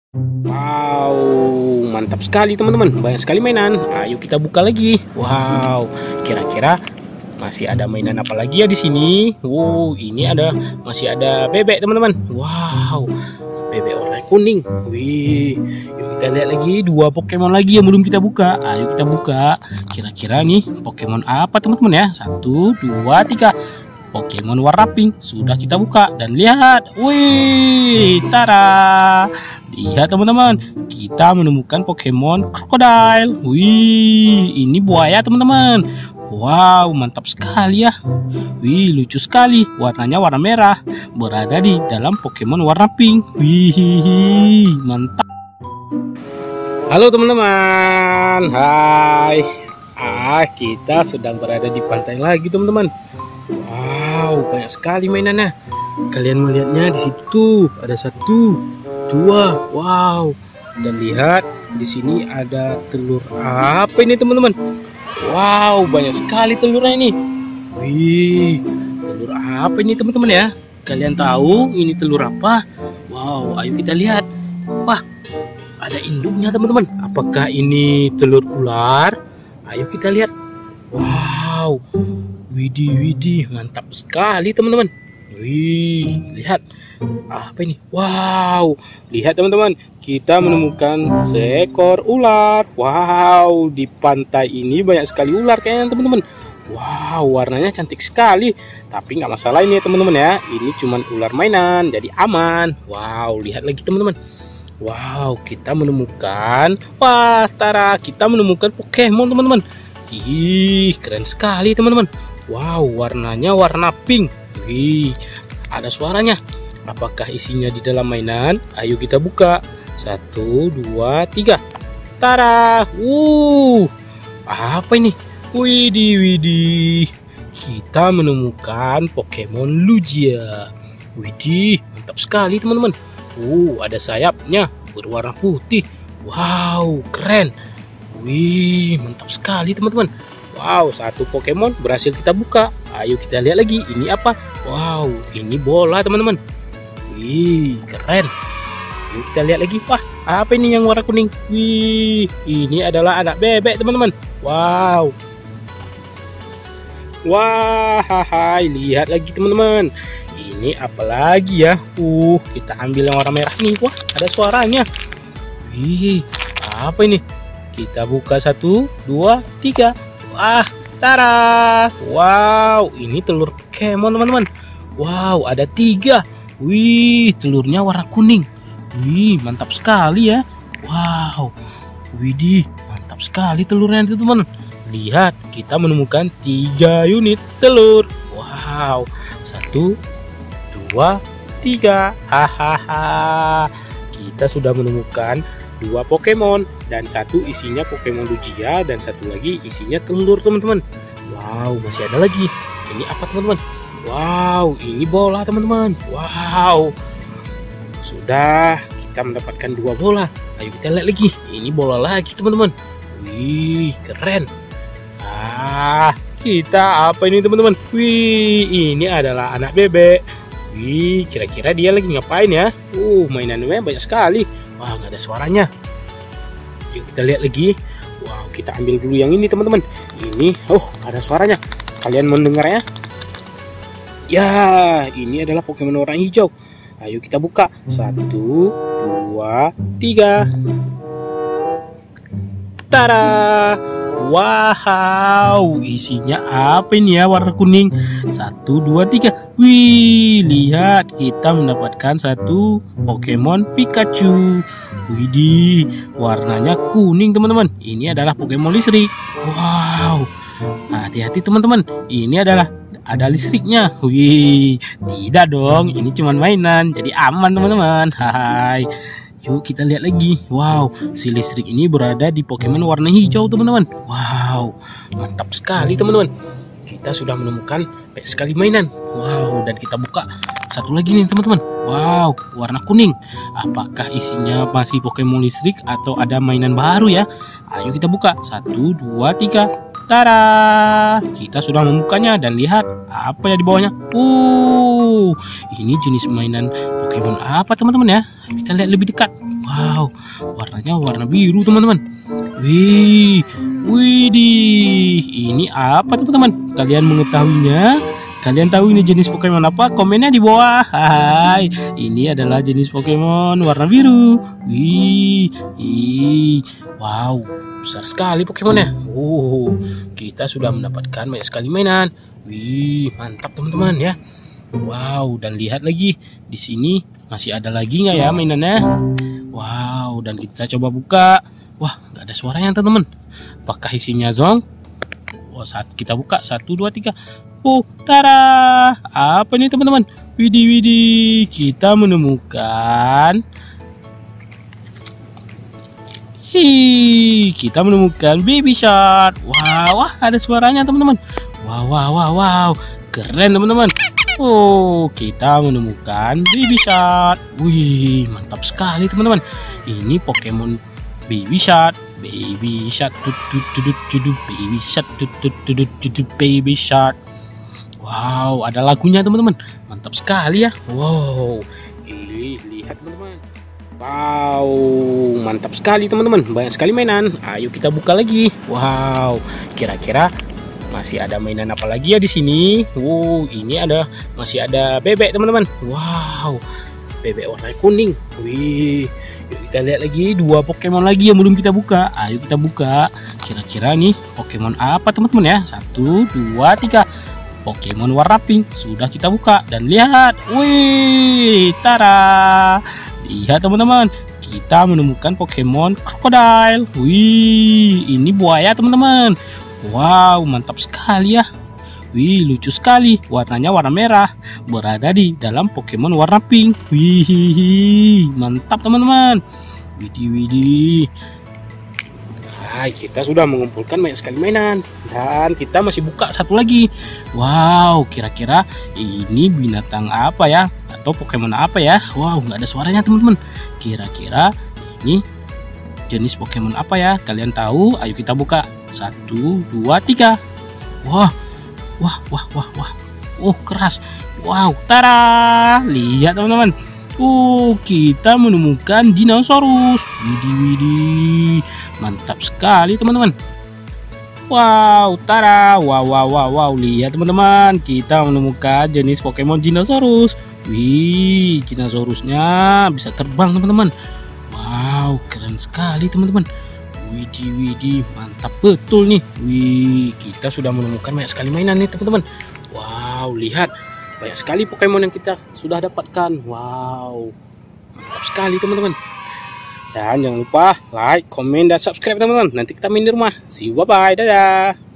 Wow, mantap sekali teman-teman. Banyak sekali mainan. Ayo kita buka lagi. Wow, kira-kira masih ada mainan apa lagi ya di sini? Wow, ini masih ada bebek teman-teman. Wow, bebek warna kuning. Wih, yuk kita lihat lagi dua Pokemon lagi yang belum kita buka. Ayo kita buka. Kira-kira nih Pokemon apa teman-teman ya? 1, 2, 3. Pokemon warna pink sudah kita buka dan lihat, wih, tara, lihat teman-teman, kita menemukan Pokemon Crocodile. Wih, ini buaya teman-teman. Wow, mantap sekali ya. Wih, lucu sekali, warnanya warna merah, berada di dalam Pokemon warna pink. Wih, mantap. Halo teman-teman, hai. Kita sedang berada di pantai lagi teman-teman. Wow, banyak sekali mainannya. Kalian melihatnya di situ ada 1, 2. Wow. Dan lihat di sini ada telur apa ini teman-teman? Wow, banyak sekali telurnya ini. Wih, telur apa ini teman-teman ya? Kalian tahu ini telur apa? Wow, ayo kita lihat. Wah, ada induknya teman-teman. Apakah ini telur ular? Ayo kita lihat. Wow. Widih, mantap sekali teman-teman. Wih, lihat apa ini? Wow, lihat teman-teman, kita menemukan seekor ular. Wow, di pantai ini banyak sekali ular kayaknya teman-teman. Wow, warnanya cantik sekali. Tapi nggak masalah ini ya teman-teman ya. Ini cuman ular mainan, jadi aman. Wow, lihat lagi teman-teman. Wow, kita menemukan, wah, tara, kita menemukan Pokemon teman-teman. Ih, keren sekali teman-teman. Wow, warnanya warna pink. Wih, ada suaranya. Apakah isinya di dalam mainan? Ayo kita buka. 1, 2, 3. Tada! Apa ini? Widih. Kita menemukan Pokemon Lugia. Widih, mantap sekali teman-teman. Ada sayapnya berwarna putih. Wow, keren. Wih, mantap sekali teman-teman. Wow, 1 Pokemon berhasil kita buka. Ayo kita lihat lagi, ini apa? Wow, ini bola teman-teman. Wih, keren. Ayo kita lihat lagi. Wah, apa ini yang warna kuning? Wih, ini adalah anak bebek teman-teman. Wow. Wah, lihat lagi teman-teman. Ini apa lagi ya? Kita ambil yang warna merah nih. Wah, ada suaranya. Wih, apa ini? Kita buka 1, 2, 3. Wah, tara. Wow, ini telur Pokemon teman-teman. Wow, ada 3. Wih, telurnya warna kuning. Wih, mantap sekali ya. Wow, widih, mantap sekali telurnya itu teman. Lihat, kita menemukan 3 unit telur. Wow, 1, 2, 3. Hahaha. Kita sudah menemukan 2 Pokemon dan 1 isinya Pokemon Lugia dan 1 lagi isinya telur teman-teman. Wow, masih ada lagi. Ini apa teman-teman? Wow, ini bola teman-teman. Wow, sudah kita mendapatkan 2 bola. Ayo kita lihat lagi. Ini bola lagi teman-teman. Wih, keren. Kita apa ini teman-teman? Wih, ini adalah anak bebek. Wih, kira-kira dia lagi ngapain ya? Mainannya banyak sekali. Wah, nggak ada suaranya. Yuk kita lihat lagi. Wow, kita ambil dulu yang ini teman-teman. Ini, ada suaranya. Kalian mendengarnya? Ya, ini adalah Pokemon warna hijau. Ayo kita buka. 1, 2, 3. Tada! Wow, isinya apa ini ya warna kuning? 1, 2, 3. Wih, lihat, kita mendapatkan 1 Pokemon Pikachu. Widih, warnanya kuning teman-teman. Ini adalah Pokemon listrik. Wow, hati-hati teman-teman. Ini ada listriknya. Wih, tidak dong, ini cuma mainan, jadi aman teman-teman. Hai. Yuk kita lihat lagi. Wow, si listrik ini berada di Pokemon warna hijau teman-teman. Wow, mantap sekali teman-teman. Kita sudah menemukan banyak sekali mainan. Wow, dan kita buka 1 lagi nih teman-teman. Wow, warna kuning. Apakah isinya masih Pokemon listrik atau ada mainan baru ya? Ayo kita buka. 1, 2, 3. Tada! Kita sudah membukanya dan lihat apa ya di bawahnya. Wow, ini jenis mainan Pokemon apa teman-teman ya? Kita lihat lebih dekat. Wow, warnanya warna biru teman-teman. Wih, widih, ini apa teman-teman? Kalian mengetahuinya? Kalian tahu ini jenis Pokemon apa? Komennya di bawah. Hai, ini adalah jenis Pokemon warna biru. Wih, wow, besar sekali Pokemonnya. Oh, kita sudah mendapatkan banyak sekali mainan. Wih, mantap teman-teman ya. Wow, dan lihat lagi di sini masih ada lagi nggak ya mainannya? Wow, dan kita coba buka. Wah, nggak ada suaranya teman-teman. Apakah isinya Zong? Oh, saat kita buka 1, 2, 3. Oh, tada! Apa nih teman-teman? Widih, kita menemukan. Kita menemukan Baby Shark. Wah, ada suaranya teman-teman. Wow, keren teman-teman. Oh, kita menemukan Baby Shark. Wih, mantap sekali teman-teman. Ini Pokemon Baby Shark. Baby Shark, Baby Shark, Baby Shark. Wow, ada lagunya teman-teman. Mantap sekali ya. Wow, lihat teman-teman. Wow, mantap sekali teman-teman. Banyak sekali mainan. Ayo kita buka lagi. Wow, kira-kira masih ada mainan apa lagi ya di sini? Wow, ini masih ada bebek teman-teman. Wow, bebek warna kuning. Wih, yuk kita lihat lagi 2 Pokemon lagi yang belum kita buka. Ayo kita buka. Kira-kira nih Pokemon apa teman-teman ya? 1, 2, 3. Pokemon warna pink sudah kita buka dan lihat. Wih, tada! Lihat teman-teman, kita menemukan Pokemon Crocodile. Wih, ini buaya teman-teman. Wow, mantap sekali ya. Wih, lucu sekali. Warnanya warna merah, berada di dalam Pokemon warna pink. Wih, mantap teman-teman. Widih. Hai, kita sudah mengumpulkan banyak sekali mainan dan kita masih buka satu lagi. Wow, kira-kira ini binatang apa ya? Atau Pokemon apa ya? Wow, nggak ada suaranya teman-teman. Kira-kira ini jenis Pokemon apa ya? Kalian tahu? Ayo kita buka. 1, 2, 3. Wah. Oh, keras. Wow, tada! Lihat teman-teman. Kita menemukan dinosaurus. Widih. Mantap sekali teman-teman. Wow, tada! Wow. Lihat teman-teman, kita menemukan jenis Pokemon dinosaurus. Wih, dinosaurusnya bisa terbang teman-teman. Wow, keren sekali teman-teman. Widih, mantap betul nih. Wih, kita sudah menemukan banyak sekali mainan nih teman-teman. Wow, lihat. Banyak sekali Pokemon yang kita sudah dapatkan. Wow, mantap sekali teman-teman. Dan jangan lupa like, komen, dan subscribe teman-teman. Nanti kita main di rumah. See you, bye-bye, dadah.